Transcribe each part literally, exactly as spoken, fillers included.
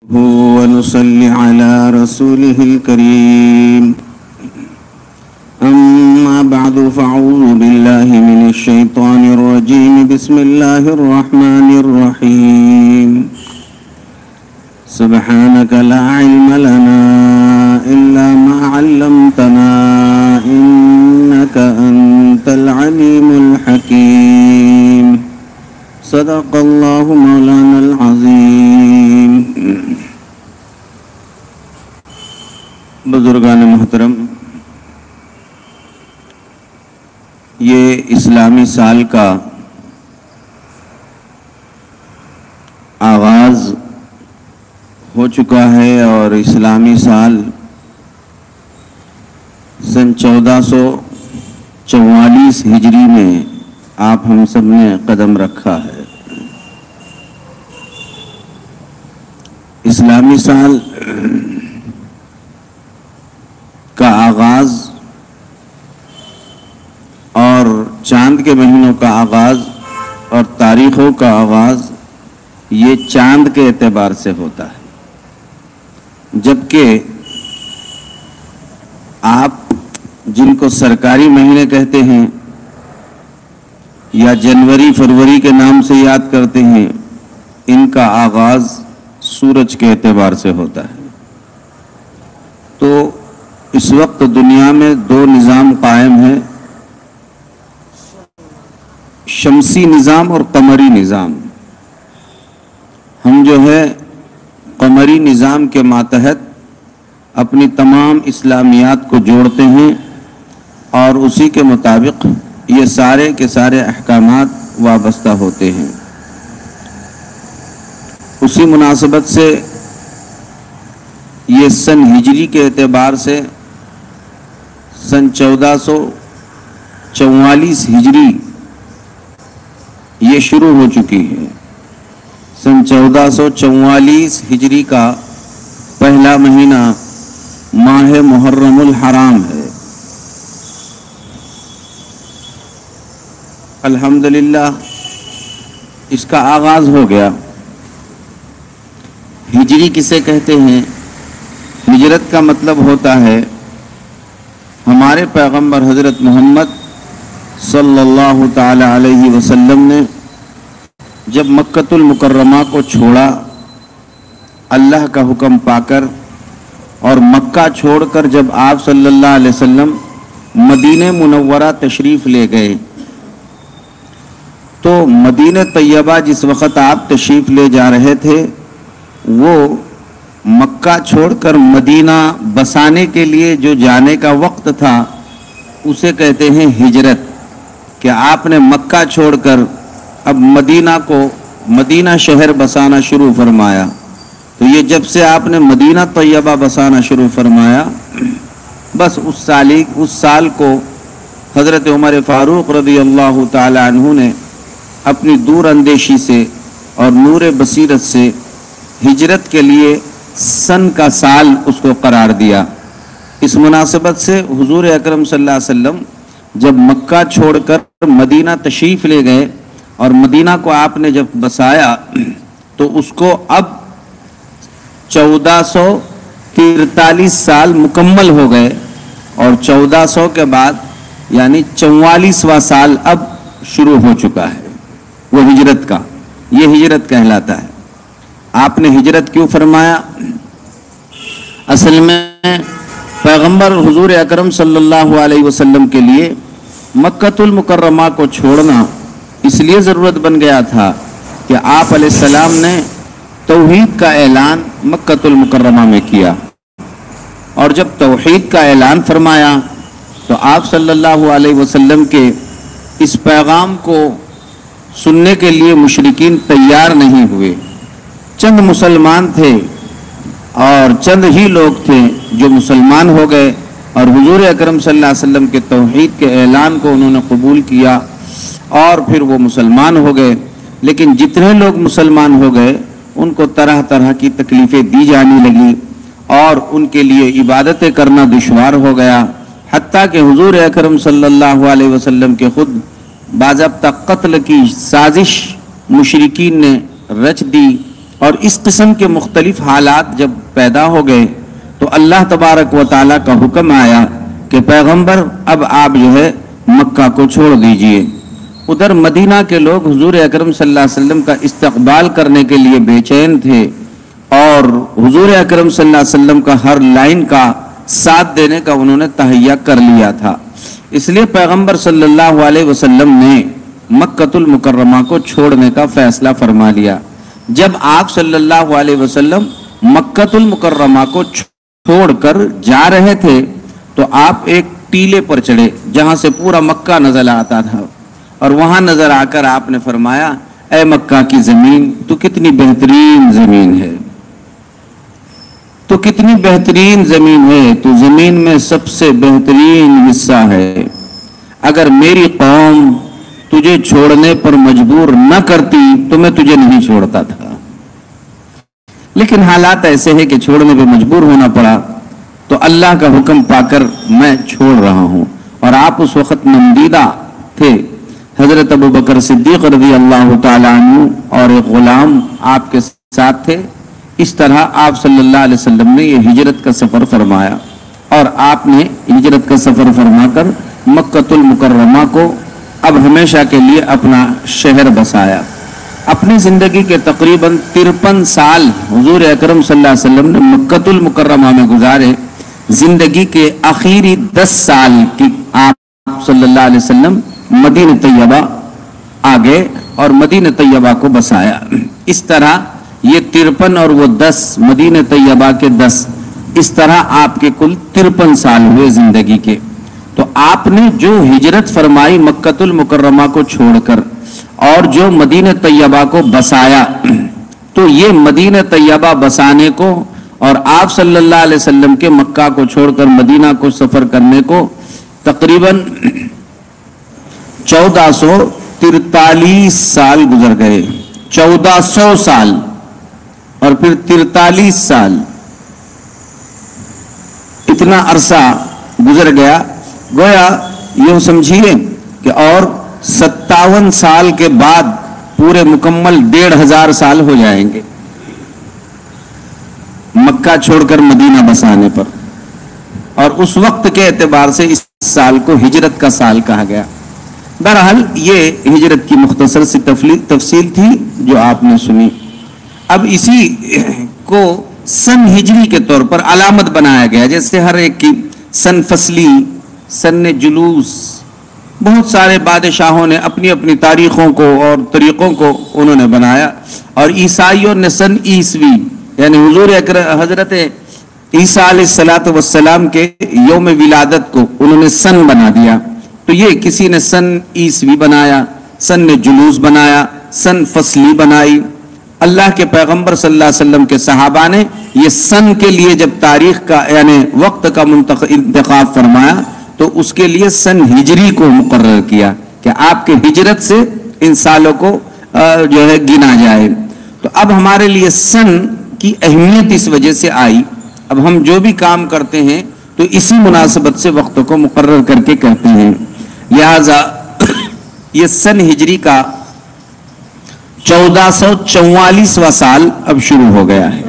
ونصلي على رسوله الكريم. أما بعد فأعوذ بالله من الشيطان الرجيم. بسم الله الرحمن الرحيم. سبحانك لا علم لنا إلا ما علمتنا إنك أنت العليم الحكيم. صدق الله مولانا العظيم. بزرگان محترم، یہ اسلامی سال کا آغاز ہو چکا ہے اور اسلامی سال سن چودہ سو چوالیس ہجری میں آپ ہم سب نے قدم رکھا ہے. اسلامی سال کا آغاز اور چاند کے مہینوں کا آغاز اور تاریخوں کا آغاز یہ چاند کے اعتبار سے ہوتا ہے، جبکہ آپ جن کو سرکاری مہینے کہتے ہیں یا جنوری فروری کے نام سے یاد کرتے ہیں، ان کا آغاز سورج کے اعتبار سے ہوتا ہے. تو اس وقت دنیا میں دو نظام قائم ہیں، شمسی نظام اور قمری نظام. ہم جو ہے قمری نظام کے ماتحت اپنی تمام اسلامیات کو جوڑتے ہیں اور اسی کے مطابق یہ سارے کے سارے احکامات وابستہ ہوتے ہیں. اسی مناسبت سے یہ سن ہجری کے اعتبار سے سن چودہ سو چوالیس ہجری یہ شروع ہو چکی ہے. سن چودہ سو چوالیس ہجری کا پہلا مہینہ ماہ محرم الحرام ہے. الحمدللہ اس کا آغاز ہو گیا. ہجری کسے کہتے ہیں؟ ہجرت کا مطلب ہوتا ہے ہمارے پیغمبر حضرت محمد صلی اللہ تعالی علیہ وسلم نے جب مکۃ المکرمہ کو چھوڑا اللہ کا حکم پا کر، اور مکہ چھوڑ کر جب آپ صلی اللہ علیہ وسلم مدینہ منورہ تشریف لے گئے، تو مدینہ طیبہ جس وقت آپ تشریف لے جا رہے تھے وہ مکہ چھوڑ کر مدینہ بسانے کے لیے جو جانے کا وقت تھا اسے کہتے ہیں ہجرت. کہ آپ نے مکہ چھوڑ کر اب مدینہ کو مدینہ شہر بسانا شروع فرمایا. تو یہ جب سے آپ نے مدینہ طیبہ بسانا شروع فرمایا، بس اس سالی اس سال کو حضرت عمر فاروق رضی اللہ تعالی عنہ نے اپنی دور اندیشی سے اور نور بصیرت سے ہجرت کے لیے سن کا سال اس کو قرار دیا. اس مناسبت سے حضور اکرم صلی اللہ علیہ وسلم جب مکہ چھوڑ کر مدینہ تشریف لے گئے اور مدینہ کو آپ نے جب بسایا تو اس کو اب چودہ سو تینتالیس سال مکمل ہو گئے، اور چودہ سو کے بعد یعنی چوالیسواں سال اب شروع ہو چکا ہے وہ ہجرت کا. یہ ہجرت کہلاتا ہے. آپ نے ہجرت کیوں فرمایا؟ اصل میں پیغمبر حضور اکرم صلی اللہ علیہ وسلم کے لیے مکۃ المکرمہ کو چھوڑنا اس لیے ضرورت بن گیا تھا کہ آپ علیہ السلام نے توحید کا اعلان مکۃ المکرمہ میں کیا، اور جب توحید کا اعلان فرمایا تو آپ صلی اللہ علیہ وسلم کے اس پیغام کو سننے کے لیے مشرکین تیار نہیں ہوئے. چند مسلمان تھے اور چند ہی لوگ تھے جو مسلمان ہو گئے اور حضور اکرم صلی اللہ علیہ وسلم کے توحید کے اعلان کو انہوں نے قبول کیا اور پھر وہ مسلمان ہو گئے. لیکن جتنے لوگ مسلمان ہو گئے ان کو طرح طرح کی تکلیفیں دی جانے لگی اور ان کے لیے عبادتیں کرنا دشوار ہو گیا، حتیٰ کہ حضور اکرم صلی اللہ علیہ وسلم کے خود باضابطہ قتل کی سازش مشرکین نے رچ دی اور اس قسم کے مختلف حالات جب پیدا ہو گئے تو اللہ تبارک و تعالیٰ کا حکم آیا کہ پیغمبر اب آپ جو ہے مکہ کو چھوڑ دیجئے۔ ادھر مدینہ کے لوگ حضور اکرم صلی اللہ علیہ وسلم کا استقبال کرنے کے لیے بے چین تھے اور حضور اکرم صلی اللہ علیہ وسلم کا ہر لائن کا ساتھ دینے کا انہوں نے تہیہ کر لیا تھا۔ اس لیے پیغمبر صلی اللہ علیہ وسلم نے مکۃ المکرمہ کو چھوڑنے کا فیصلہ فرما لیا۔ جب آپ صلی اللہ علیہ وسلم مکۃ المکرمہ کو چھوڑ کر جا رہے تھے تو آپ ایک ٹیلے پر چڑھے جہاں سے پورا مکہ نظر آتا تھا، اور وہاں نظر آ کر آپ نے فرمایا اے مکہ کی زمین تو کتنی بہترین زمین ہے، تو کتنی بہترین زمین ہے، تو زمین میں سب سے بہترین حصہ ہے۔ اگر میری قوم تجھے چھوڑنے پر مجبور نہ کرتی تو میں تجھے نہیں چھوڑتا تھا، لیکن حالات ایسے ہیں کہ چھوڑنے پہ مجبور ہونا پڑا، تو اللہ کا حکم پا کر میں چھوڑ رہا ہوں۔ اور آپ اس وقت نمدیدہ تھے، حضرت ابو بکر صدیق رضی اللہ تعالیٰ عنہ اور ایک غلام آپ کے ساتھ تھے۔ اس طرح آپ صلی اللہ علیہ وسلم نے یہ ہجرت کا سفر فرمایا، اور آپ نے ہجرت کا سفر فرما کر مکۃ المکرمہ کو اب ہمیشہ کے لیے اپنا شہر بسایا۔ اپنی زندگی کے تقریباً ترپن سال حضور اکرم صلی اللہ علیہ وسلم نے مکۃ المکرمہ میں گزارے۔ زندگی کے آخری دس سال کی آپ صلی اللہ علیہ وسلم مدینہ طیبہ آگے اور مدینہ طیبہ کو بسایا۔ اس طرح یہ ترپن اور وہ دس مدینہ طیبہ کے دس، اس طرح آپ کے کل ترپن سال ہوئے زندگی کے۔ تو آپ نے جو ہجرت فرمائی مکۃ المکرمہ کو چھوڑ کر اور جو مدینہ طیبہ کو بسایا، تو یہ مدینہ طیبہ بسانے کو اور آپ صلی اللہ علیہ وسلم کے مکہ کو چھوڑ کر مدینہ کو سفر کرنے کو تقریباً چودہ سو ترتالیس سال گزر گئے۔ چودہ سو سال اور پھر ترتالیس سال، اتنا عرصہ گزر گیا، گویا یوں سمجھیے کہ اور ستاون سال کے بعد پورے مکمل ڈیڑھ ہزار سال ہو جائیں گے مکہ چھوڑ کر مدینہ بسانے پر، اور اس وقت کے اعتبار سے اس سال کو ہجرت کا سال کہا گیا۔ بہرحال یہ ہجرت کی مختصر سی تفصیل تھی جو آپ نے سنی۔ اب اسی کو سن ہجری کے طور پر علامت بنایا گیا، جیسے ہر ایک کی سن فصلی، سن جلوس، بہت سارے بادشاہوں نے اپنی اپنی تاریخوں کو اور طریقوں کو انہوں نے بنایا، اور عیسائیوں نے سن عیسوی یعنی حضور اکرم حضرت عیسیٰ علیہ الصلوۃ والسلام کے یوم ولادت کو انہوں نے سن بنا دیا۔ تو یہ کسی نے سن عیسوی بنایا، سن جلوس بنایا، سن فصلی بنائی۔ اللہ کے پیغمبر صلی اللہ علیہ وسلم کے صحابہ نے یہ سن کے لیے جب تاریخ کا یعنی وقت کا انتخاب فرمایا تو اس کے لیے سن ہجری کو مقرر کیا کہ آپ کے ہجرت سے ان سالوں کو جو ہے گنا جائے۔ تو اب ہمارے لیے سن کی اہمیت اس وجہ سے آئی، اب ہم جو بھی کام کرتے ہیں تو اسی مناسبت سے وقت کو مقرر کر کے کرتے ہیں۔ لہذا یہ سن ہجری کا چودہ سو چوالیسواں سال اب شروع ہو گیا ہے۔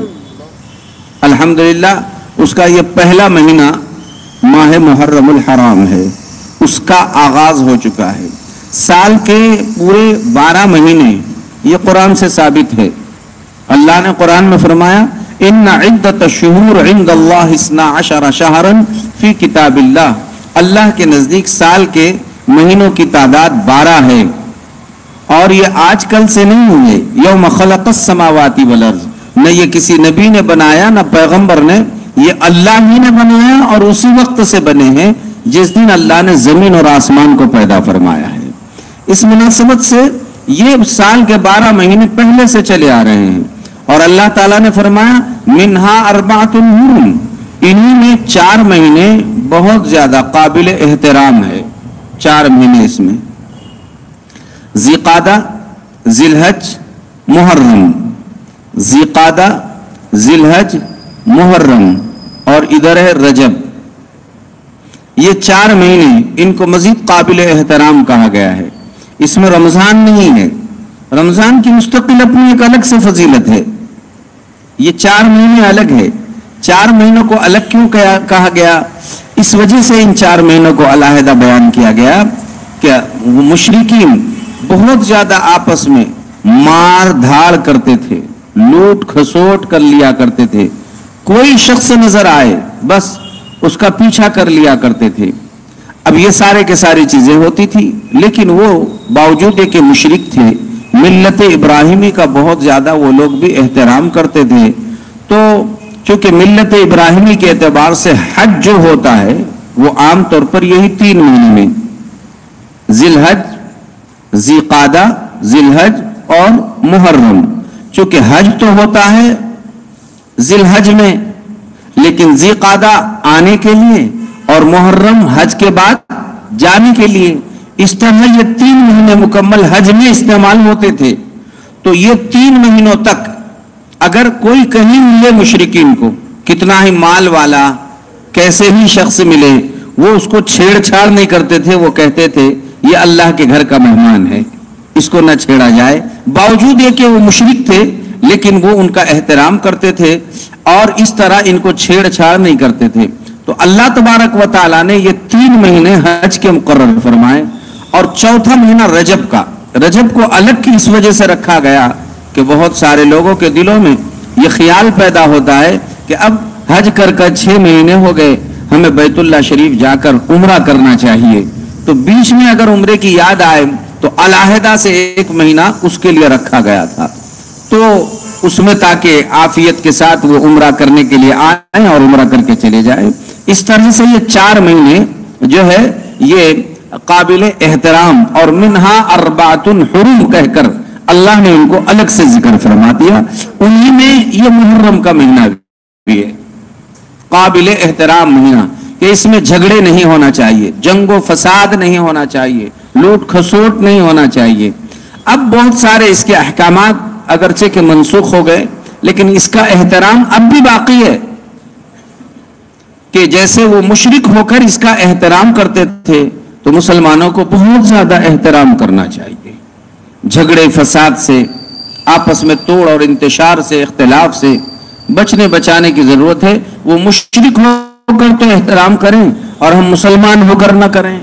الحمدللہ اس کا یہ پہلا مہینہ ماہ محرم الحرام ہے، اس کا آغاز ہو چکا ہے۔ سال کے پورے بارہ مہینے یہ قرآن سے ثابت ہے۔ اللہ نے قرآن میں فرمایا ان عدت الشہور عند اللہ اثنا عشر شہرا فی کتاب اللہ، اللہ کے نزدیک سال کے مہینوں کی تعداد بارہ ہے، اور یہ آج کل سے نہیں ہوئے۔ یوم خلق السماوات والارض، نہ یہ کسی نبی نے بنایا نہ پیغمبر نے، یہ اللہ ہی نے بنایا اور اسی وقت سے بنے ہیں جس دن اللہ نے زمین اور آسمان کو پیدا فرمایا ہے۔ اس مناسبت سے یہ سال کے بارہ مہینے پہلے سے چلے آ رہے ہیں، اور اللہ تعالیٰ نے فرمایا منہا اربعۃ حرم، انہی میں چار مہینے بہت زیادہ قابل احترام ہے۔ چار مہینے اس میں ذی قعدہ، ذی الحج، محرم، ذی قعدہ، ذی الحج، محرم، اور ادھر ہے رجب۔ یہ چار مہینے ان کو مزید قابل احترام کہا گیا ہے۔ اس میں رمضان نہیں ہے، رمضان کی مستقل اپنی ایک الگ سے فضیلت ہے، یہ چار مہینے الگ ہے. چار مہینوں کو الگ کیوں کہا گیا؟ اس وجہ سے ان چار مہینوں کو علیحدہ بیان کیا گیا کہ مشرکین بہت زیادہ آپس میں مار دھاڑ کرتے تھے، لوٹ کھسوٹ کر لیا کرتے تھے. کوئی شخص نظر آئے بس اس کا پیچھا کر لیا کرتے تھے. اب یہ سارے کے ساری چیزیں ہوتی تھی، لیکن وہ باوجود کہ مشرک تھے، ملت ابراہیمی کا بہت زیادہ وہ لوگ بھی احترام کرتے تھے. تو چونکہ ملت ابراہیمی کے اعتبار سے حج جو ہوتا ہے وہ عام طور پر یہی تین مہینے میں، ذی الحج، ذی قعدہ، ذی الحج اور محرم. چونکہ حج تو ہوتا ہے ذی الحج میں، لیکن ذی قعدہ آنے کے لیے اور محرم حج کے بعد جانے کے لیے، اس طرح یہ تین مہینے مکمل حج میں استعمال ہوتے تھے. تو یہ تین مہینوں تک اگر کوئی کہیں ملے مشرکین کو، کتنا ہی مال والا کیسے ہی شخص ملے، وہ اس کو چھیڑ چھاڑ نہیں کرتے تھے. وہ کہتے تھے یہ اللہ کے گھر کا مہمان ہے، اس کو نہ چھیڑا جائے. باوجود یہ کہ وہ مشرک تھے لیکن وہ ان کا احترام کرتے تھے اور اس طرح ان کو چھیڑ چھاڑ نہیں کرتے تھے. تو اللہ تبارک و تعالیٰ نے یہ تین مہینے حج کے مقرر فرمائے. اور چوتھا مہینہ رجب کا، رجب کو الگ کی اس وجہ سے رکھا گیا کہ بہت سارے لوگوں کے دلوں میں یہ خیال پیدا ہوتا ہے کہ اب حج کر کر چھ مہینے ہو گئے، ہمیں بیت اللہ شریف جا کر عمرہ کرنا چاہیے. تو بیچ میں اگر عمرے کی یاد آئے تو علیحدہ سے ایک مہینہ اس کے لیے رکھا گیا تھا. تو اس میں تاکہ عافیت کے ساتھ وہ عمرہ کرنے کے لیے آئیں اور عمرہ کر کے چلے جائیں. اس طرح سے یہ چار مہینے جو ہے یہ قابل احترام اور منہا اربعۃ حرم کہہ کر اللہ نے ان کو الگ سے ذکر فرما دیا. انہی میں یہ محرم کا مہینہ بھی ہے، قابل احترام مہینہ، کہ اس میں جھگڑے نہیں ہونا چاہیے، جنگ و فساد نہیں ہونا چاہیے، لوٹ کھسوٹ نہیں ہونا چاہیے. اب بہت سارے اس کے احکامات اگرچہ کہ منسوخ ہو گئے لیکن اس کا احترام اب بھی باقی ہے کہ جیسے وہ مشرک ہو کر اس کا احترام کرتے تھے تو مسلمانوں کو بہت زیادہ احترام کرنا چاہیے. جھگڑے فساد سے، آپس میں توڑ اور انتشار سے، اختلاف سے بچنے بچانے کی ضرورت ہے. وہ مشرک ہو کر تو احترام کریں اور ہم مسلمان ہو کر نہ کریں.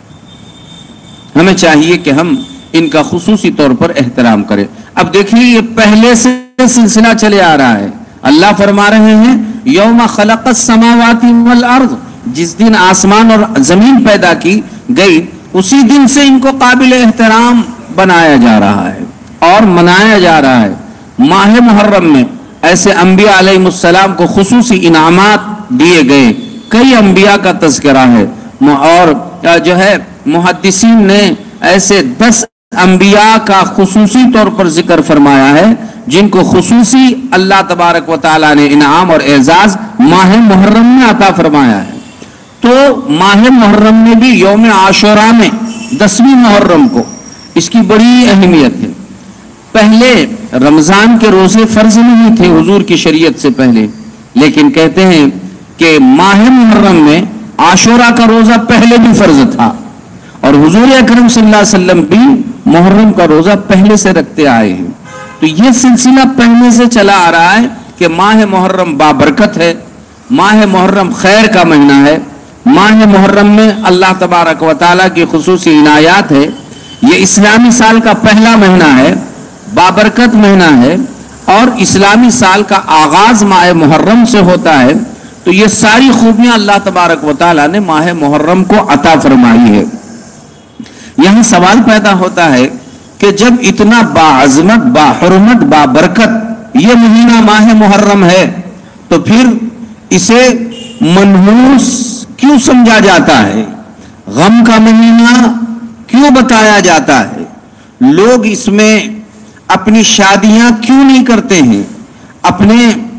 ہمیں چاہیے کہ ہم ان کا خصوصی طور پر احترام کریں. اب دیکھیے یہ پہلے سے سلسلہ چلے آ رہا ہے. اللہ فرما رہے ہیں یوم خلق السماوات والارض، جس دن آسمان اور زمین پیدا کی گئی اسی دن سے ان کو قابل احترام بنایا جا رہا ہے اور منایا جا رہا ہے. ماہ محرم میں ایسے انبیاء علیہ السلام کو خصوصی انعامات دیے گئے. کئی انبیاء کا تذکرہ ہے اور جو ہے محدثین نے ایسے دس انبیاء کا خصوصی طور پر ذکر فرمایا ہے جن کو خصوصی اللہ تبارک و تعالیٰ نے انعام اور اعزاز ماہ محرم میں عطا فرمایا ہے. تو ماہ محرم میں بھی یوم عاشوراء میں دسویں محرم کو اس کی بڑی اہمیت ہے. پہلے رمضان کے روزے فرض نہیں تھے حضور کی شریعت سے پہلے، لیکن کہتے ہیں کہ ماہ محرم میں عاشوراء کا روزہ پہلے بھی فرض تھا اور حضور اکرم صلی اللہ علیہ وسلم بھی محرم کا روزہ پہلے سے رکھتے آئے ہیں. تو یہ سلسلہ پہلے سے چلا آ رہا ہے کہ ماہ محرم بابرکت ہے، ماہ محرم خیر کا مہینہ ہے، ماہ محرم میں اللہ تبارک و تعالیٰ کی خصوصی عنایات ہے. یہ اسلامی سال کا پہلا مہینہ ہے، بابرکت مہینہ ہے اور اسلامی سال کا آغاز ماہ محرم سے ہوتا ہے. تو یہ ساری خوبیاں اللہ تبارک و تعالیٰ نے ماہ محرم کو عطا فرمائی ہے. یہاں سوال پیدا ہوتا ہے کہ جب اتنا باعظمت، باحرمت، بابرکت یہ مہینہ ماہ محرم ہے تو پھر اسے منحوس کیوں سمجھا جاتا ہے؟ غم کا مہینہ کیوں بتایا جاتا ہے؟ لوگ اس میں اپنی شادیاں کیوں نہیں کرتے ہیں؟ اپنے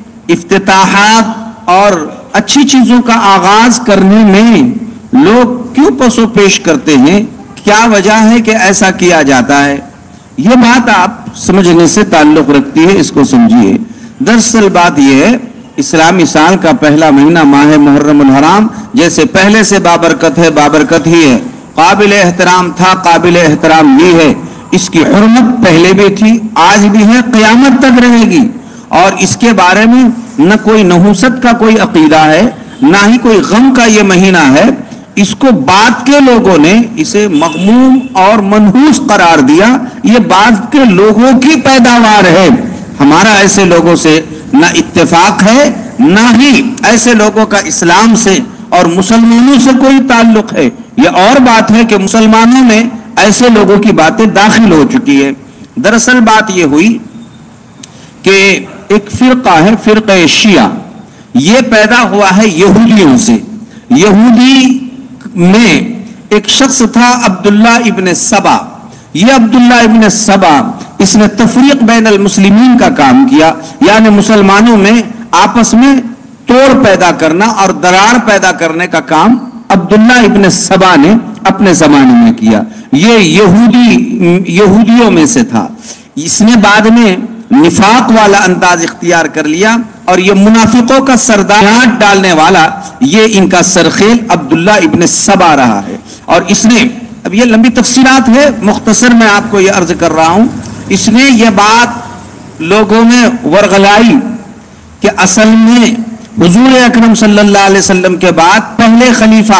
افتتاحات اور اچھی چیزوں کا آغاز کرنے میں لوگ کیوں پسو پیش کرتے ہیں؟ کیا وجہ ہے کہ ایسا کیا جاتا ہے؟ یہ بات آپ سمجھنے سے تعلق رکھتی ہے، اس کو سمجھیے. دراصل بات یہ ہے اسلامی سال کا پہلا مہینہ ماہ محرم الحرام جیسے پہلے سے بابرکت ہے، بابرکت ہی ہے، قابل احترام تھا، قابل احترام بھی ہے. اس کی حرمت پہلے بھی تھی، آج بھی ہے، قیامت تک رہے گی. اور اس کے بارے میں نہ کوئی نحوست کا کوئی عقیدہ ہے، نہ ہی کوئی غم کا یہ مہینہ ہے. اس کو بعد کے لوگوں نے اسے مغموم اور منحوس قرار دیا. یہ بعد کے لوگوں کی پیداوار ہے، ہمارا ایسے لوگوں سے نہ اتفاق ہے، نہ ہی ایسے لوگوں کا اسلام سے اور مسلمانوں سے کوئی تعلق ہے. یہ اور بات ہے کہ مسلمانوں میں ایسے لوگوں کی باتیں داخل ہو چکی ہے. دراصل بات یہ ہوئی کہ ایک فرقہ ہے، فرقہ شیعہ، یہ پیدا ہوا ہے یہودیوں سے. یہودی میں ایک شخص تھا عبداللہ ابن سبا. یہ عبداللہ ابن سبا اس نے تفریق بین المسلمین کا کام کیا، یعنی مسلمانوں میں آپس میں توڑ پیدا کرنا اور درار پیدا کرنے کا کام عبداللہ ابن سبا نے اپنے زمانے میں کیا. یہ یہودی یہودیوں میں سے تھا. اس نے بعد میں نفاق والا انداز اختیار کر لیا اور یہ منافقوں کا سردار ڈالنے والا یہ ان کا سرخیل عبداللہ ابن سبا رہا ہے. اور اس نے، اب یہ لمبی تفصیلات ہے، مختصر میں آپ کو یہ عرض کر رہا ہوں. اس نے یہ بات لوگوں میں ورغلائی کہ اصل میں حضور اکرم صلی اللہ علیہ وسلم کے بعد پہلے خلیفہ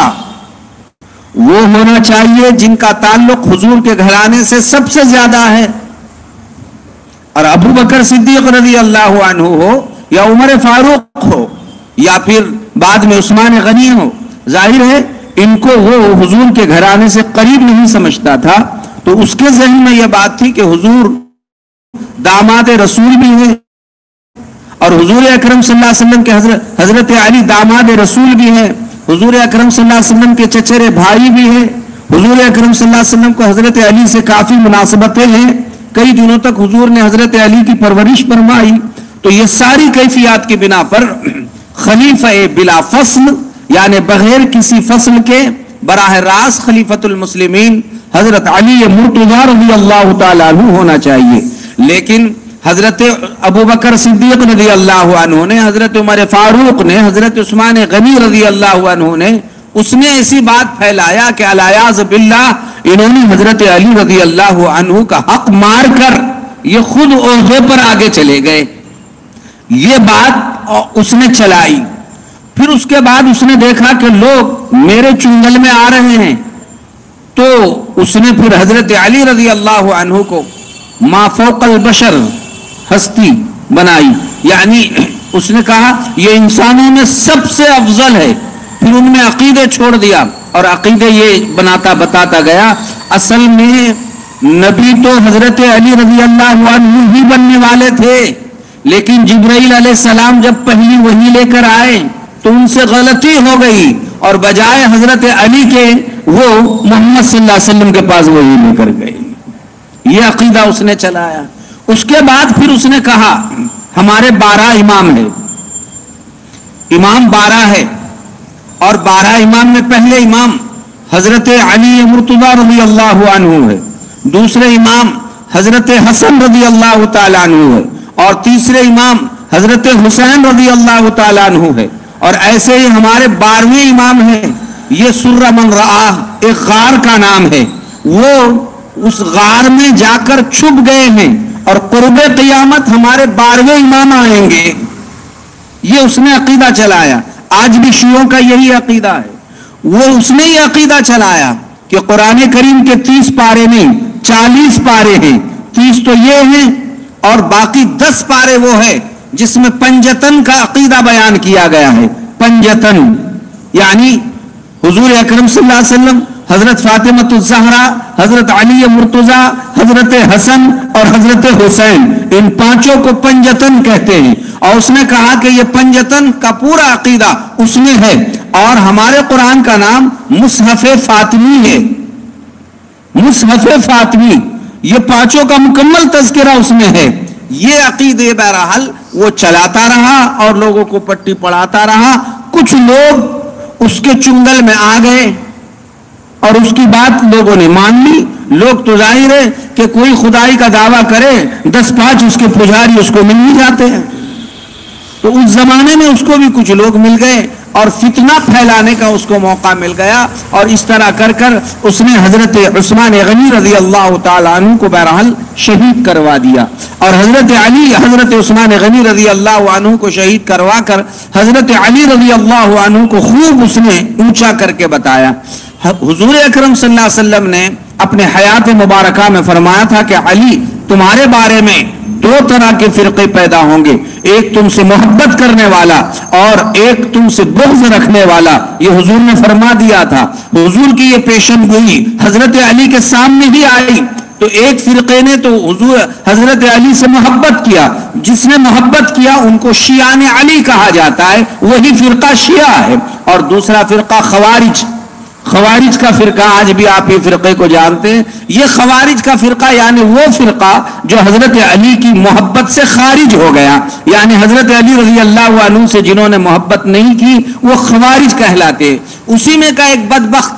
وہ ہونا چاہیے جن کا تعلق حضور کے گھرانے سے سب سے زیادہ ہے، اور ابو بکر صدیق رضی اللہ عنہ ہو یا عمر فاروق ہو یا پھر بعد میں عثمان غنی ہو. ظاہر ہے ان کو وہ حضور کے گھرانے سے قریب نہیں سمجھتا تھا، تو اس کے ذہن میں یہ بات تھی کہ حضور داماد رسول بھی ہے اور حضور اکرم صلی اللہ علیہ وسلم کے حضرت حضرت علی داماد رسول بھی ہے، حضور اکرم صلی اللہ علیہ وسلم کے چچیرے بھائی بھی ہیں، حضور اکرم صلی اللہ علیہ وسلم کو حضرت علی سے کافی مناسبتیں ہیں، کئی دنوں تک حضور نے حضرت علی کی پرورش فرمائی. تو یہ ساری کیفیات کی بنا پر خلیفہ بلا فصل، یعنی بغیر کسی فصل کے براہ راست خلیفۃ المسلمین حضرت علی مرتضیٰ رضی اللہ تعالیٰ عنہ ہونا چاہیے. لیکن حضرت ابو بکر صدیق رضی اللہ عنہ نے، حضرت عمر فاروق نے، حضرت عثمان غنی رضی اللہ عنہ نے، اس نے ایسی بات پھیلایا کہ الیاذ باللہ انہوں نے حضرت علی رضی اللہ عنہ کا حق مار کر یہ خود عہدے پر آگے چلے گئے. یہ بات اس نے چلائی. پھر اس کے بعد اس نے دیکھا کہ لوگ میرے چنگل میں آ رہے ہیں، تو اس نے پھر حضرت علی رضی اللہ عنہ کو ما فوق البشر ہستی بنائی، یعنی اس نے کہا یہ انسانوں میں سب سے افضل ہے. پھر ان میں عقیدے چھوڑ دیا اور عقیدے یہ بناتا بتاتا گیا اصل میں نبی تو حضرت علی رضی اللہ عنہ ہی بننے والے تھے، لیکن جبرائیل علیہ السلام جب پہلی وحی لے کر آئے تو ان سے غلطی ہو گئی اور بجائے حضرت علی کے وہ محمد صلی اللہ علیہ وسلم کے پاس وحی لے کر گئے. یہ عقیدہ اس نے چلایا. اس کے بعد پھر اس نے کہا ہمارے بارہ امام ہیں، امام بارہ ہے، اور بارہ امام میں پہلے امام حضرت علی مرتضیٰ رضی اللہ عنہ ہے، دوسرے امام حضرت حسن رضی اللہ تعالیٰ عنہ ہے، اور تیسرے امام حضرت حسین رضی اللہ تعالیٰ عنہ ہے. اور ایسے ہی ہمارے بارہویں امام ہیں. یہ سر من رآہ ایک غار کا نام ہے، وہ اس غار میں جا کر چھپ گئے ہیں اور قرب قیامت ہمارے بارہویں امام آئیں گے. یہ اس نے عقیدہ چلایا. آج بھی شیعوں کا یہی عقیدہ ہے. وہ اس نے یہ عقیدہ چلایا کہ قرآن کریم کے تیس پارے نہیں چالیس پارے ہیں. تیس تو یہ ہیں اور باقی دس پارے وہ ہے جس میں پنجتن کا عقیدہ بیان کیا گیا ہے. پنجتن یعنی حضور اکرم صلی اللہ علیہ وسلم، حضرت فاطمۃ الزہرا، حضرت علی مرتضیٰ، حضرت حسن اور حضرت حسین، ان پانچوں کو پنجتن کہتے ہیں. اور اس نے کہا کہ یہ پنجتن کا پورا عقیدہ اس میں ہے، اور ہمارے قرآن کا نام مصحف فاطمی ہے. مصحف فاطمی، یہ پانچوں کا مکمل تذکرہ اس میں ہے. یہ عقیدے بہرحال وہ چلاتا رہا اور لوگوں کو پٹی پڑھاتا رہا. کچھ لوگ اس کے چنگل میں آ گئے اور اس کی بات لوگوں نے مان لی. لوگ تو ظاہر ہے کہ کوئی خدائی کا دعویٰ کرے دس پانچ اس کے پجاری اس کو مل ہی جاتے ہیں. تو اس زمانے میں اس کو بھی کچھ لوگ مل گئے اور فتنہ پھیلانے کا اس کو موقع مل گیا، اور اس طرح کر کر اس نے حضرت عثمان غنی رضی اللہ تعالیٰ عنہ کو بہرحال شہید کروا دیا، اور حضرت علی حضرت عثمان غنی رضی اللہ عنہ کو شہید کروا کر حضرت علی رضی اللہ عنہ کو خوب اس نے اونچا کر کے بتایا۔ حضور اکرم صلی اللہ علیہ وسلم نے اپنے حیات مبارکہ میں فرمایا تھا کہ علی تمہارے بارے میں دو طرح کے فرقے پیدا ہوں گے، ایک تم سے محبت کرنے والا اور ایک تم سے بغض رکھنے والا، یہ حضور نے فرما دیا تھا۔ حضور کی یہ پیشن گوئی حضرت علی کے سامنے ہی آئی، تو ایک فرقے نے تو حضور حضرت علی سے محبت کیا، جس نے محبت کیا ان کو شیعان علی کہا جاتا ہے، وہی فرقہ شیعہ ہے، اور دوسرا فرقہ خوارج خوارج کا فرقہ، آج بھی آپ یہ فرقے کو جانتے ہیں، یہ خوارج کا فرقہ یعنی وہ فرقہ جو حضرت علی کی محبت سے خارج ہو گیا، یعنی حضرت علی رضی اللہ عنہ سے جنہوں نے محبت نہیں کی وہ خوارج کہلاتے۔ اسی میں کا ایک بدبخت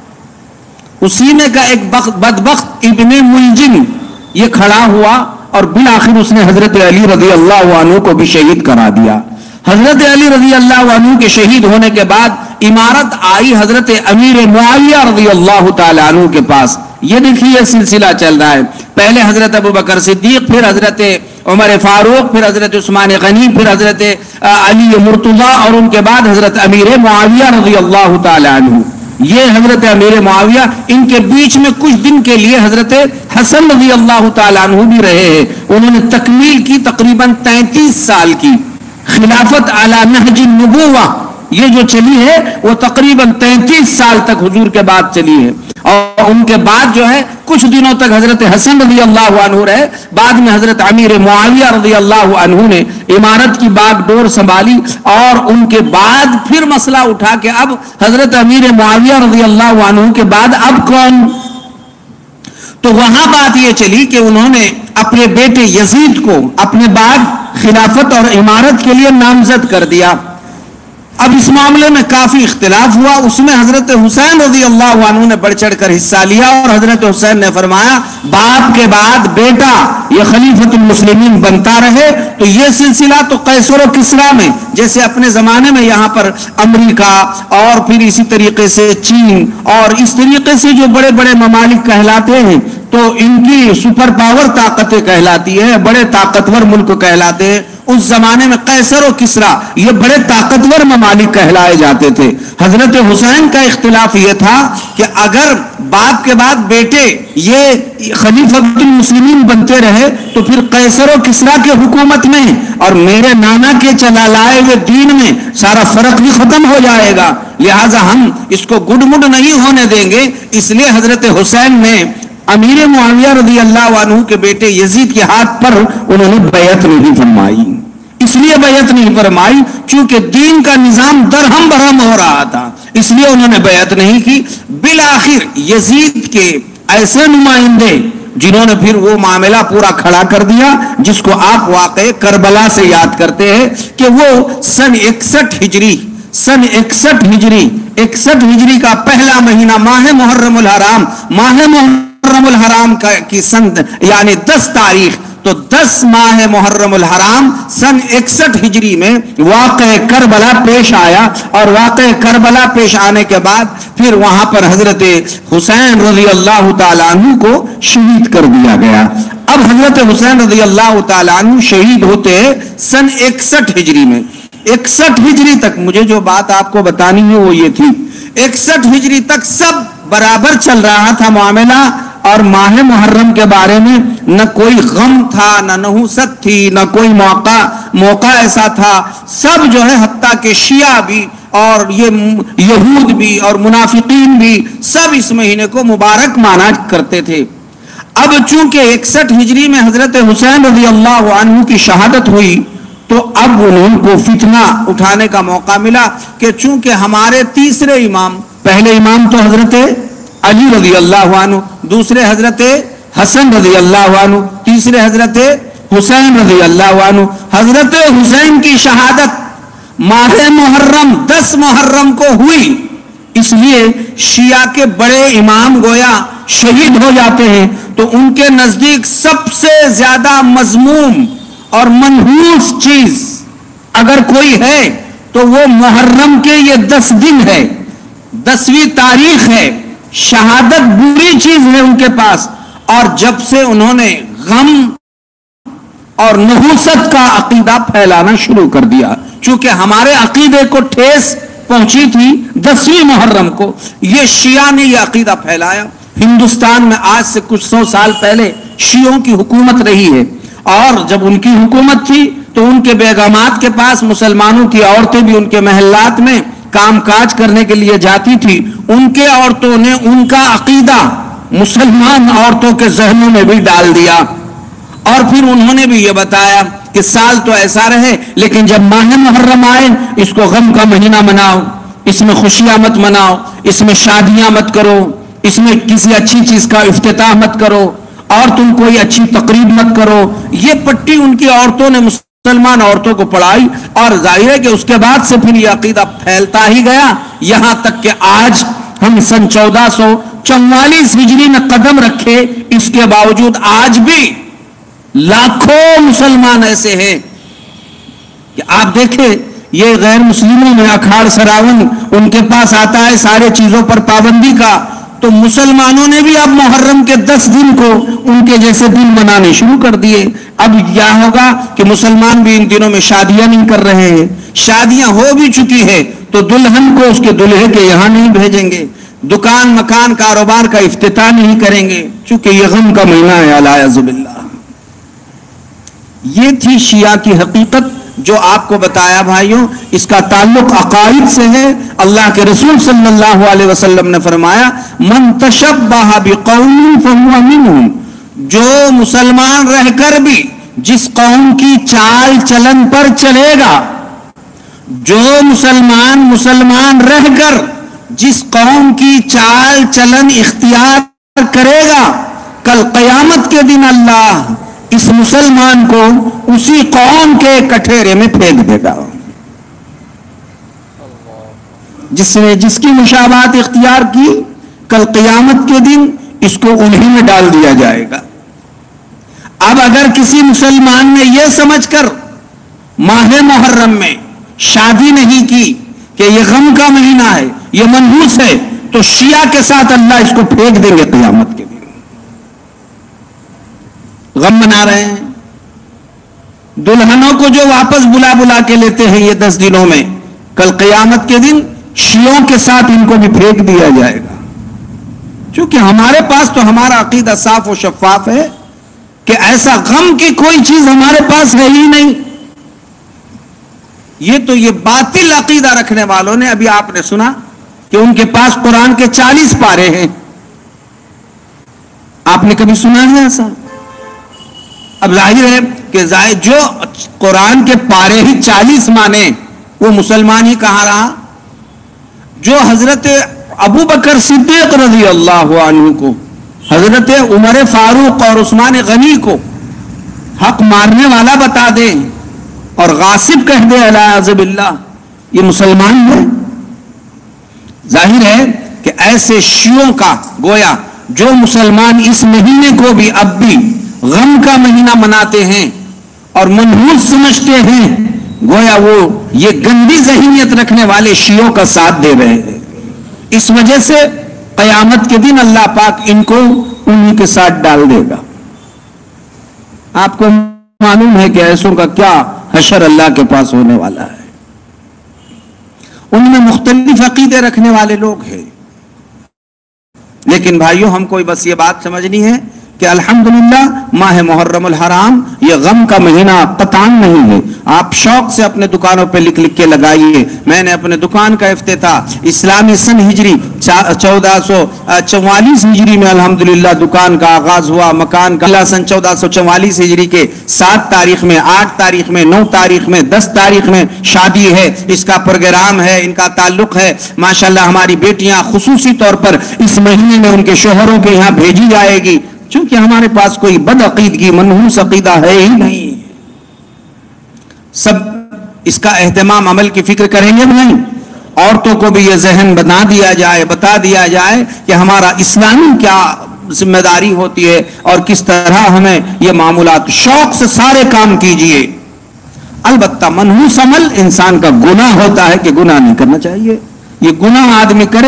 اسی میں کا ایک بدبخت ابن ملجم یہ کھڑا ہوا اور بالآخر اس نے حضرت علی رضی اللہ عنہ کو بھی شہید کرا دیا۔ حضرت علی رضی اللہ عنہ کے شہید ہونے کے بعد امارت آئی حضرت امیر معاویہ رضی اللہ تعالیٰ عنہ کے پاس۔ یہ دیکھیے سلسلہ چل رہا ہے، پہلے حضرت ابو بکر صدیق، پھر حضرت عمر فاروق، پھر حضرت عثمان غنی، پھر حضرت علی مرتضی، اور ان کے بعد حضرت امیر معاویہ رضی اللہ تعالیٰ عنہ۔ یہ حضرت امیر معاویہ، ان کے بیچ میں کچھ دن کے لیے حضرت حسن رضی اللہ تعالیٰ عنہ بھی رہے ہیں، انہوں نے تکمیل کی تقریباً تینتیس سال کی خلافت علی نہج النبوہ، یہ جو چلی ہے وہ تقریباً تینتیس سال تک حضور کے بعد چلی ہے، اور ان کے بعد جو ہے کچھ دنوں تک حضرت حسن رضی اللہ عنہ رہے، بعد میں حضرت امیر معاویہ رضی اللہ عنہ نے امارت کی باغ ڈور سنبھالی، اور ان کے بعد پھر مسئلہ اٹھا کہ اب حضرت امیر معاویہ رضی اللہ عنہ کے بعد اب کون؟ تو وہاں بات یہ چلی کہ انہوں نے اپنے بیٹے یزید کو اپنے بعد خلافت اور امارت کے لیے نامزد کر دیا۔ اب اس معاملے میں کافی اختلاف ہوا، اس میں حضرت حسین رضی اللہ عنہ نے بڑھ چڑھ کر حصہ لیا، اور حضرت حسین نے فرمایا باپ کے بعد بیٹا یہ خلیفۃ المسلمین بنتا رہے۔ تو یہ سلسلہ تو قیصر و کسریٰ میں، جیسے اپنے زمانے میں یہاں پر امریکہ اور پھر اسی طریقے سے چین اور اس طریقے سے جو بڑے بڑے ممالک کہلاتے ہیں، تو ان کی سپر پاور طاقتیں کہلاتی ہے، بڑے طاقتور ملک کہلاتے ہیں۔ اس زمانے میں قیصر و کسریٰ یہ بڑے طاقتور ممالک کہلائے جاتے تھے۔ حضرت حسین کا اختلاف یہ تھا کہ اگر باپ کے بعد بیٹے یہ خلیفۃ المسلمین بنتے رہے تو پھر قیصر و کسریٰ کے حکومت میں اور میرے نانا کے چلا لائے ہوئے دین میں سارا فرق بھی ختم ہو جائے گا، لہٰذا ہم اس کو گڈ مڈ نہیں ہونے دیں گے۔ اس لیے حضرت حسین نے امیر معاویہ رضی اللہ عنہ کے بیٹے یزید کے ہاتھ پر انہوں نے بیعت نہیں فرمائی۔ اس لیے بیعت نہیں فرمائی چونکہ دین کا نظام درہم برہم ہو رہا تھا، اس لیے انہوں نے بیعت نہیں کی۔ بالآخر یزید کے ایسے نمائندے جنہوں نے پھر وہ معاملہ پورا کھڑا کر دیا، جس کو آپ واقع کربلا سے یاد کرتے ہیں، کہ وہ سن اکسٹھ ہجری سن اکسٹھ ہجری اکسٹھ ہجری کا پہلا مہینہ ماہ محرم الحرام ماہ محرم الحرام کا کی سن یعنی دس تاریخ، تو دس ماہ محرم الحرام سن اکسٹھ ہجری میں واقع کربلا پیش آیا، اور واقع کربلا پیش آنے کے بعد پھر وہاں پر حضرت حسین رضی اللہ تعالیٰ عنہ کو شہید کر دیا گیا۔ اب حضرت حسین رضی اللہ تعالیٰ عنہ شہید ہوتے سن اکسٹھ ہجری میں۔ اکسٹھ ہجری تک مجھے جو بات آپ کو بتانی ہے وہ یہ تھی، اکسٹھ ہجری تک سب برابر چل رہا تھا معاملہ، اور ماہ محرم کے بارے میں نہ کوئی غم تھا، نہ نحوست تھی، نہ کوئی موقع موقع ایسا تھا۔ سب جو ہے حتیٰ کہ شیعہ بھی اور یہ یہود بھی اور منافقین بھی سب اس مہینے کو مبارک مانا کرتے تھے۔ اب چونکہ اکسٹھ ہجری میں حضرت حسین رضی اللہ عنہ کی شہادت ہوئی، تو اب انہوں کو فتنہ اٹھانے کا موقع ملا کہ چونکہ ہمارے تیسرے امام، پہلے امام تو حضرت علی رضی اللہ عنہ، دوسرے حضرت حسن رضی اللہ عنہ، تیسرے حضرت حسین رضی اللہ عنہ، حضرت حسین کی شہادت ماہ محرم دس محرم کو ہوئی، اس لیے شیعہ کے بڑے امام گویا شہید ہو جاتے ہیں، تو ان کے نزدیک سب سے زیادہ مذموم اور منحوس چیز اگر کوئی ہے تو وہ محرم کے یہ دس دن ہے، دسویں تاریخ ہے، شہادت بری چیز ہے ان کے پاس، اور جب سے انہوں نے غم اور نحوست کا عقیدہ پھیلانا شروع کر دیا، چونکہ ہمارے عقیدے کو ٹھیس پہنچی تھی دسویں محرم کو، یہ شیعہ نے یہ عقیدہ پھیلایا۔ ہندوستان میں آج سے کچھ سو سال پہلے شیعوں کی حکومت رہی ہے، اور جب ان کی حکومت تھی تو ان کے بیگمات کے پاس مسلمانوں کی عورتیں بھی ان کے محلات میں کام کاج کرنے کے لیے جاتی تھی، ان کے عورتوں نے ان کا عقیدہ مسلمان عورتوں کے ذہنوں میں بھی ڈال دیا، اور پھر انہوں نے بھی یہ بتایا کہ سال تو ایسا رہے، لیکن جب ماہ محرم آئے اس کو غم کا مہینہ مناؤ، اس میں خوشیاں مت مناؤ، اس میں شادیاں مت کرو، اس میں کسی اچھی چیز کا افتتاح مت کرو، اور تم کوئی اچھی تقریب مت کرو۔ یہ پٹی ان کی عورتوں نے مسلمان عورتوں کو پڑھائی، اور ظاہر ہے کہ اس کے بعد سے پھر یہ عقیدہ پھیلتا ہی گیا، یہاں تک کہ آج ہم سن چودہ سو چوالیس ہجری میں قدم رکھے، اس کے باوجود آج بھی لاکھوں مسلمان ایسے ہیں کہ آپ دیکھیں یہ غیر مسلموں میں اکھاڑ سراون ان کے پاس آتا ہے سارے چیزوں پر پابندی کا، تو مسلمانوں نے بھی اب محرم کے دس دن کو ان کے جیسے دن منانے شروع کر دیے۔ اب کیا ہوگا کہ مسلمان بھی ان دنوں میں شادیاں نہیں کر رہے ہیں، شادیاں ہو بھی چکی ہے تو دلہن کو اس کے دلہے کے یہاں نہیں بھیجیں گے، دکان مکان کاروبار کا افتتاح نہیں کریں گے، چونکہ یہ غم کا مہینہ ہے، الیاذ باللہ۔ یہ تھی شیعہ کی حقیقت جو آپ کو بتایا بھائیوں، اس کا تعلق عقائد سے ہے۔ اللہ کے رسول صلی اللہ علیہ وسلم نے فرمایا من تشبہ بقوم فہو منہم، جو مسلمان رہ کر بھی جس قوم کی چال چلن پر چلے گا، جو مسلمان مسلمان رہ کر جس قوم کی چال چلن اختیار کرے گا، کل قیامت کے دن اللہ اس مسلمان کو اسی قوم کے کٹھیرے میں پھینک دے گا۔ جس نے جس کی مشابہت اختیار کی، کل قیامت کے دن اس کو انہی میں ڈال دیا جائے گا۔ اب اگر کسی مسلمان نے یہ سمجھ کر ماہ محرم میں شادی نہیں کی کہ یہ غم کا مہینہ ہے، یہ منحوس ہے، تو شیعہ کے ساتھ اللہ اس کو پھینک دیں گے قیامت کے دن۔ غم منا رہے ہیں، دلہنوں کو جو واپس بلا بلا کے لیتے ہیں یہ دس دنوں میں، کل قیامت کے دن شیعوں کے ساتھ ان کو بھی پھینک دیا جائے گا۔ چونکہ ہمارے پاس تو ہمارا عقیدہ صاف و شفاف ہے کہ ایسا غم کی کوئی چیز ہمارے پاس ہے ہی نہیں۔ یہ تو یہ باطل عقیدہ رکھنے والوں نے، ابھی آپ نے سنا کہ ان کے پاس قرآن کے چالیس پارے ہیں، آپ نے کبھی سنا ہے ایسا؟ اب ظاہر ہے کہ جو قرآن کے پارے ہی چالیس مانے وہ مسلمان ہی کہاں رہا؟ جو حضرت ابو بکر صدیق رضی اللہ عنہ کو، حضرت عمر فاروق اور عثمان غنی کو حق مارنے والا بتا دے اور غاصب کہہ دے الیاذ باللہ، یہ مسلمان ہے؟ ظاہر ہے کہ ایسے شیعوں کا گویا جو مسلمان اس مہینے کو بھی اب بھی غم کا مہینہ مناتے ہیں اور منحوس سمجھتے ہیں، گویا وہ یہ گندی ذہنیت رکھنے والے شیعوں کا ساتھ دے رہے ہیں۔ اس وجہ سے قیامت کے دن اللہ پاک ان کو انہی کے ساتھ ڈال دے گا۔ آپ کو معلوم ہے کہ ایسوں کا کیا حشر اللہ کے پاس ہونے والا ہے۔ ان میں مختلف عقیدے رکھنے والے لوگ ہیں، لیکن بھائیوں ہم کو بس یہ بات سمجھنی ہے کہ الحمدللہ ماہ محرم الحرام یہ غم کا مہینہ قطعاً نہیں ہے۔ آپ شوق سے اپنے دکانوں پہ لکھ لکھ کے لگائیے۔ میں نے اپنے دکان کا افتتاح اسلامی سن ہجری چودہ سو چوالیس ہجری میں الحمدللہ دکان کا آغاز ہوا، مکان کا سن چودہ سو چوالیس ہجری کے سات تاریخ میں، آٹھ تاریخ میں، نو تاریخ میں، دس تاریخ میں شادی ہے، اس کا پروگرام ہے، ان کا تعلق ہے۔ ماشاءاللہ ہماری بیٹیاں خصوصی طور پر اس مہینے میں ان کے شوہروں کے یہاں بھیجی جائے گی، چونکہ ہمارے پاس کوئی بد عقیدگی منحوس عقیدہ ہے ہی نہیں۔ سب اس کا اہتمام عمل کی فکر کریں گے نہیں، عورتوں کو بھی یہ ذہن بنا دیا جائے، بتا دیا جائے کہ ہمارا اسلامی کیا ذمہ داری ہوتی ہے اور کس طرح ہمیں یہ معمولات، شوق سے سارے کام کیجئے۔ البتہ منحوس عمل انسان کا گناہ ہوتا ہے کہ گناہ نہیں کرنا چاہیے. یہ گناہ آدمی کرے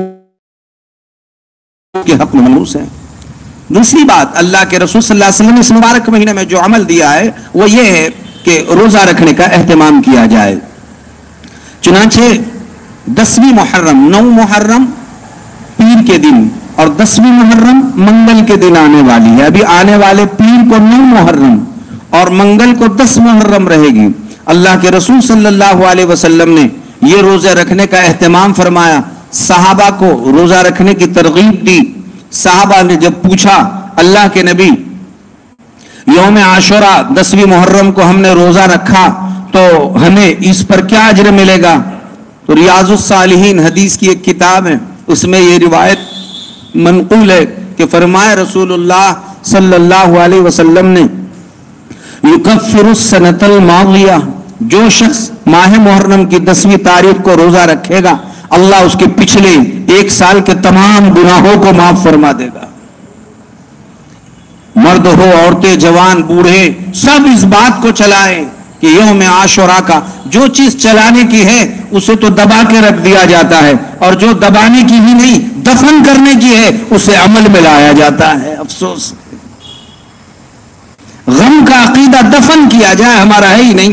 کے حق میں منحوس ہے. دوسری بات، اللہ کے رسول صلی اللہ علیہ وسلم نے اس مبارک مہینے میں جو عمل دیا ہے وہ یہ ہے کہ روزہ رکھنے کا اہتمام کیا جائے. چنانچہ دسویں محرم، نو محرم پیر کے دن اور دسویں محرم منگل کے دن آنے والی ہے. ابھی آنے والے پیر کو نو محرم اور منگل کو دس محرم رہے گی. اللہ کے رسول صلی اللہ علیہ وسلم نے یہ روزہ رکھنے کا اہتمام فرمایا، صحابہ کو روزہ رکھنے کی ترغیب دی. صحابہ نے جب پوچھا اللہ کے نبی یوم عاشورہ دسویں محرم کو ہم نے روزہ رکھا تو ہمیں اس پر کیا اجر ملے گا؟ تو ریاض الصالحین حدیث کی ایک کتاب ہے، اس میں یہ روایت منقول ہے کہ فرمایا رسول اللہ صلی اللہ علیہ وسلم نے یکفر السنۃ الماضیہ، جو شخص ماہ محرم کی دسویں تاریخ کو روزہ رکھے گا اللہ اس کے پچھلے ایک سال کے تمام گناہوں کو معاف فرما دے گا. مرد ہو، عورتیں، جوان، بوڑھے، سب اس بات کو چلائیں کہ یوم عاشورہ کا جو چیز چلانے کی ہے اسے تو دبا کے رکھ دیا جاتا ہے، اور جو دبانے کی ہی نہیں دفن کرنے کی ہے اسے عمل میں لایا جاتا ہے. افسوس، غم کا عقیدہ دفن کیا جائے ہمارا ہے ہی نہیں.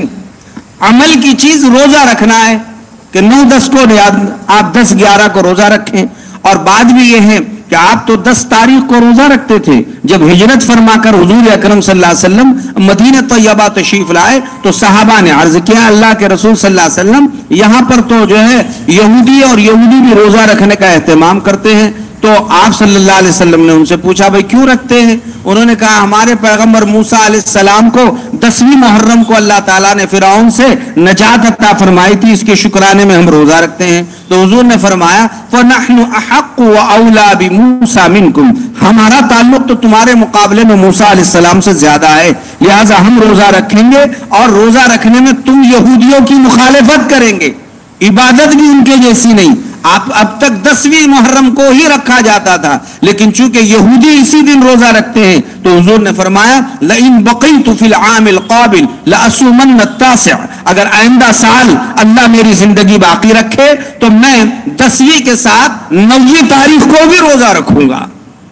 عمل کی چیز روزہ رکھنا ہے کہ نو دس کو آپ دس گیارہ کو روزہ رکھیں. اور بات بھی یہ ہے کہ آپ تو دس تاریخ کو روزہ رکھتے تھے. جب ہجرت فرما کر حضور اکرم صلی اللہ علیہ وسلم مدینہ طیبہ تشریف لائے تو صحابہ نے عرض کیا اللہ کے رسول صلی اللہ علیہ وسلم یہاں پر تو جو ہے یہودی اور یہودی بھی روزہ رکھنے کا اہتمام کرتے ہیں. تو آپ صلی اللہ علیہ وسلم نے ان سے پوچھا بھائی کیوں رکھتے ہیں؟ انہوں نے کہا ہمارے پیغمبر موسیٰ علیہ السلام کو دسویں محرم کو اللہ تعالیٰ نے فرعون سے نجات عطا فرمائی تھی، اس کے شکرانے میں ہم روزہ رکھتے ہیں. تو حضور نے فرمایا فَنَحْنُ أَحَقُّ وَأَوْلَى بِمُوسَى مِنْكُمْ، ہمارا تعلق تو تمہارے مقابلے میں موسیٰ علیہ السلام سے زیادہ ہے، لہٰذا ہم روزہ رکھیں گے. اور روزہ رکھنے میں تم یہودیوں کی مخالفت کریں گے، عبادت بھی ان کے جیسی نہیں. آپ اب تک دسویں محرم کو ہی رکھا جاتا تھا، لیکن چونکہ یہودی اسی دن روزہ رکھتے ہیں تو حضور نے فرمایا لئن بقیت فی العام القابل لأصومن التاسع، اگر آئندہ سال اللہ میری زندگی باقی رکھے تو میں دسویں کے ساتھ نویں تاریخ کو بھی روزہ رکھوں گا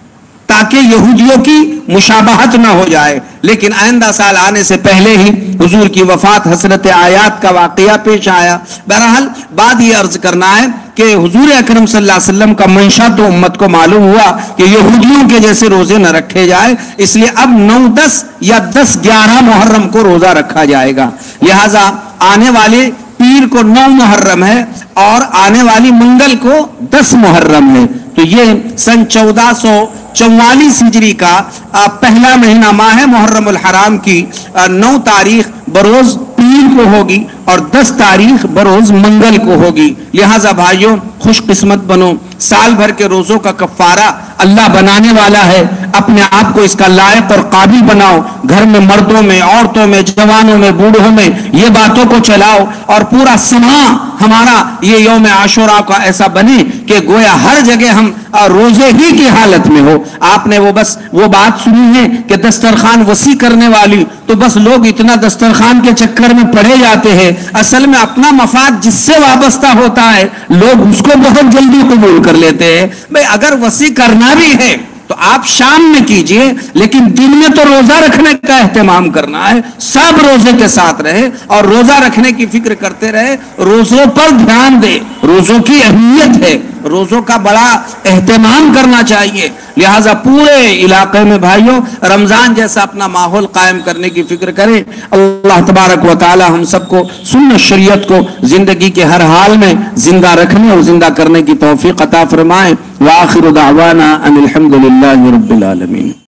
تاکہ یہودیوں کی مشابہت نہ ہو جائے. لیکن آئندہ سال آنے سے پہلے ہی حضور کی وفات حسرت آیات کا واقعہ پیش آیا. بہرحال بات یہ عرض کرنا ہے کہ حضور اکرم صلی اللہ علیہ وسلم کا منشا تو امت کو معلوم ہوا کہ یہودیوں کے جیسے روزے نہ رکھے جائے، اس لیے اب نو دس یا دس گیارہ محرم کو روزہ رکھا جائے گا. لہذا آنے والے پیر کو نو محرم ہے اور آنے والی منگل کو دس محرم ہے. تو یہ سن چودہ سو چوالیس ہجری کا پہلا مہینہ ماہ محرم الحرام کی نو تاریخ بروز پیر کو ہوگی اور دس تاریخ بروز منگل کو ہوگی. لہٰذا بھائیوں خوش قسمت بنو، سال بھر کے روزوں کا کفارہ اللہ بنانے والا ہے. اپنے آپ کو اس کا لائق اور قابل بناؤ. گھر میں مردوں میں، عورتوں میں، جوانوں میں، بوڑھوں میں یہ باتوں کو چلاؤ اور پورا سما ہمارا یہ یوم عاشورہ کا ایسا بنے کہ گویا ہر جگہ ہم روزے ہی کی حالت میں ہو. آپ نے وہ بس وہ بات سنی ہے کہ دسترخوان وسیع کرنے والی، تو بس لوگ اتنا دسترخوان کے چکر میں پڑے جاتے ہیں. اصل میں اپنا مفاد جس سے وابستہ ہوتا ہے لوگ اس کو بہت جلدی قبول کر لیتے ہیں. بھئی اگر وسیع کرنا بھی ہے تو آپ شام میں کیجئے، لیکن دن میں تو روزہ رکھنے کا اہتمام کرنا ہے. سب روزے کے ساتھ رہے اور روزہ رکھنے کی فکر کرتے رہے. روزوں پر دھیان دے، روزوں کی اہمیت ہے، روزوں کا بڑا اہتمام کرنا چاہیے. لہٰذا پورے علاقے میں بھائیوں رمضان جیسا اپنا ماحول قائم کرنے کی فکر کریں. اللہ تبارک و تعالی ہم سب کو سنت شریعت کو زندگی کے ہر حال میں زندہ رکھنے اور زندہ کرنے کی توفیق عطا فرمائے. وآخر دعوانا ان الحمد للہ رب العالمین.